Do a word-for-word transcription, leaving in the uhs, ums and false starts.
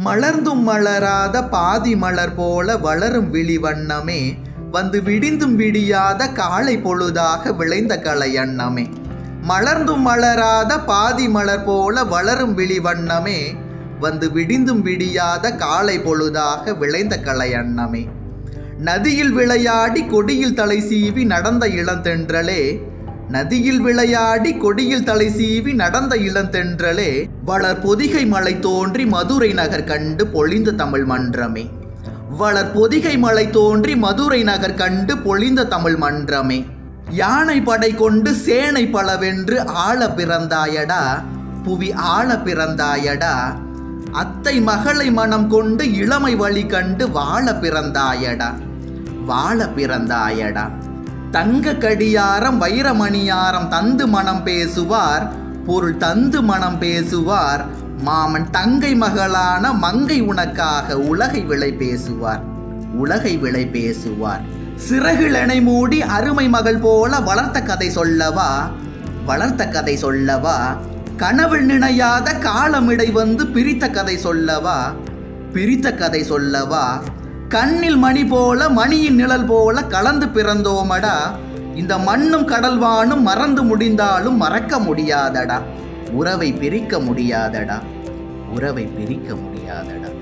மலர்ந்தும் மலராத பாதி மலர் போல வளரும் விழி வண்ணமே, வந்து விடிந்தும் விடியாத காலை பொழுதாக விளைந்த கலை எண்ணமே. மலர்ந்தும் மலராத பாதி மலர் போல வளரும் விழி வண்ணமே, வந்து விடிந்தும் விடியாத காலை பொழுதாக விளைந்த கலை எண்ணமே. நதியில் விளையாடி கொடியில் தலை சீவி நடந்த இளந்தென்றலே, நதியில் விளையாடி கொடியில் தலை சீவி நடந்த இளந்தென்றலே, வளர் பொதிகை மலை தோன்றி மதுரை நகர் கண்டு பொழிந்த தமிழ் மன்றமே. வளர் பொதிகை மலை தோன்றி மதுரை நகர் கண்டு பொழிந்த தமிழ் மன்றமே. யானை படை கொண்டு சேனை பலவென்று ஆள பிறந்தாயடா, புவி ஆள பிறந்தாயடா. அத்தை மகளை மனம் கொண்டு இளமை வழி கண்டு வாழ பிறந்தாயடா, வாழ பிறந்தாயடா. தங்க கடியாரம் வைரமணியாரம் தந்து மனம் பேசுவார், பொருள் தந்து மனம் பேசுவார். மாமன் தங்கை மகளான மங்கை உனக்காக உலகை விலை பேசுவார், உலகை விலை பேசுவார். சிறகிலனை மூடி அருமை மகள் போல வளர்த்த கதை சொல்லவா, வளர்த்த கதை சொல்லவா. கனவில் நினையாத காலமிடை வந்து பிரித்த கதை சொல்லவா, பிரித்த கதை சொல்லவா. கண்ணில் மணி போல மணியின் நிழல் போல கலந்து பிறந்தோமடா, இந்த மண்ணும் கடல்வானும் மறந்து முடிந்தாலும் மறக்க முடியாதடா, உறவை பிரிக்க முடியாதடா, உறவை பிரிக்க முடியாதடா.